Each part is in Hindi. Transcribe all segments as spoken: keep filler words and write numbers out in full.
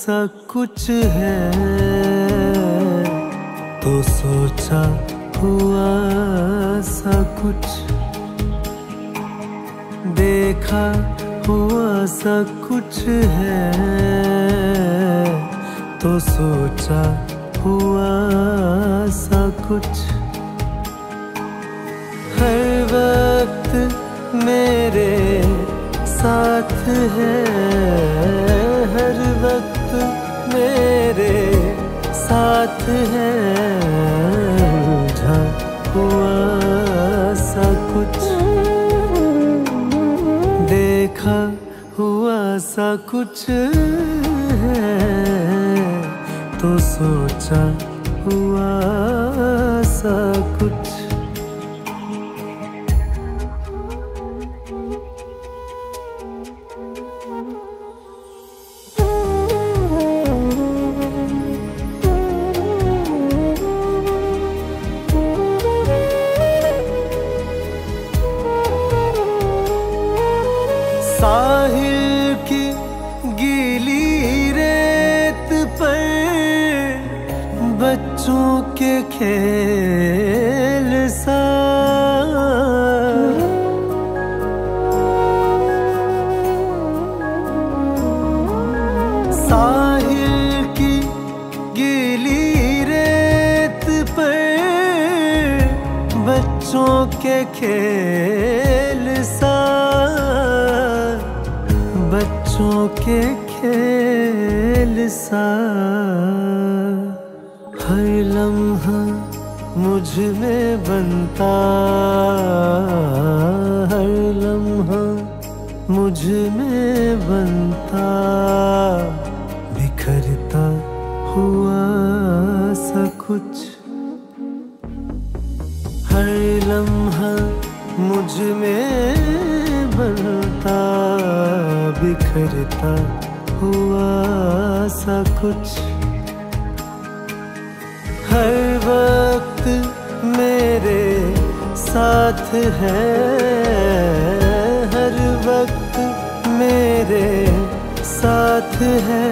सा कुछ है, तो सोचा हुआ सा कुछ, देखा हुआ सा कुछ है, तो सोचा हुआ सा कुछ। हर वक्त मेरे साथ है, हर वक्त मेरे साथ है, उलझा हुआ सा कुछ, देखा हुआ सा कुछ है, तो सोचा हुआ सा कुछ। साहिल की गीली रेत पर बच्चों के खेल सा, साहिल की गीली रेत पर बच्चों के खेल सा, बच्चों के खेल सा। हर लम्हा मुझ में बनता, हर लम्हा मुझ में बनता, बिखरता हुआ सा कुछ। हर लम्हा मुझ में बनता, बिखरता हुआ सा कुछ। हर वक्त मेरे साथ है, हर वक्त मेरे साथ है,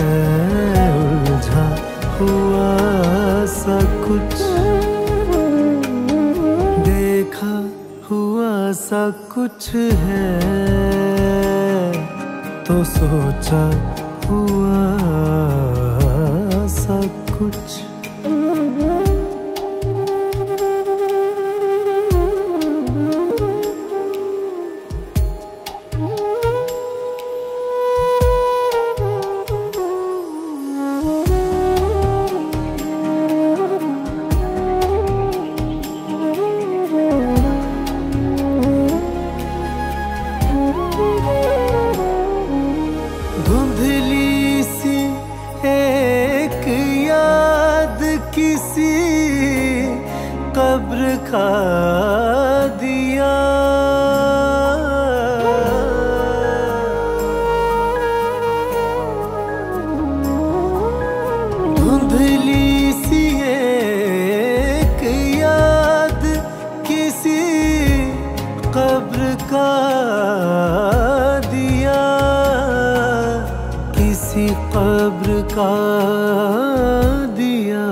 उलझा हुआ सा कुछ, देखा हुआ सा कुछ है, तो सोचा हुआ सा कुछ। धुंधली सी एक याद किसी कब्र का दिया, धुंधली सी एक याद किसी कब्र का दिया, किसी कब्र का दिया।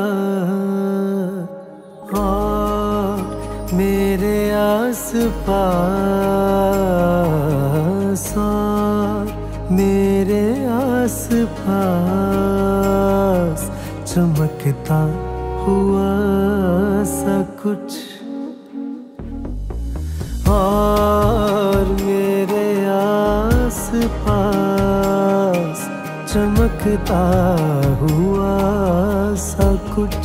हाँ, मेरे आस पास, मेरे आस पास चमकता हुआ सा कुछ, और मेरे आस पास चमकता हुआ सा कुछ।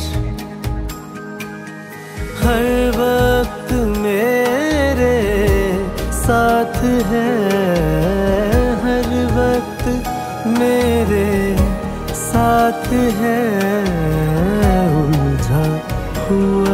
हर वक्त मेरे साथ है, हर वक्त मेरे साथ है, उलझा हुआ